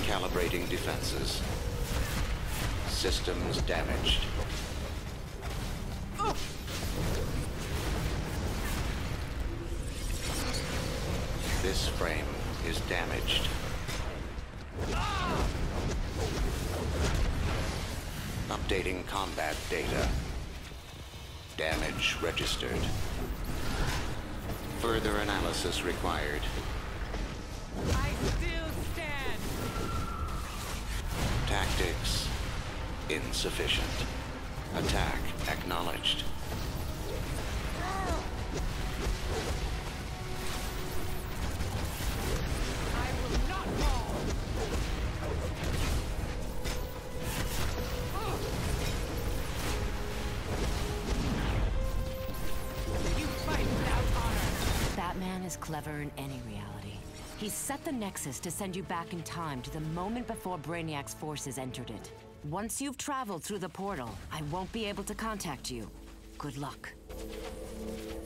Calibrating defenses. Systems damaged. This frame is damaged. Updating combat data. Damage registered. Further analysis required. I still stand. Tactics insufficient. Attack acknowledged. I will not fall. You fight without honor. Batman is clever in any reality. He's set the Nexus to send you back in time to the moment before Brainiac's forces entered it. Once you've traveled through the portal, I won't be able to contact you. Good luck.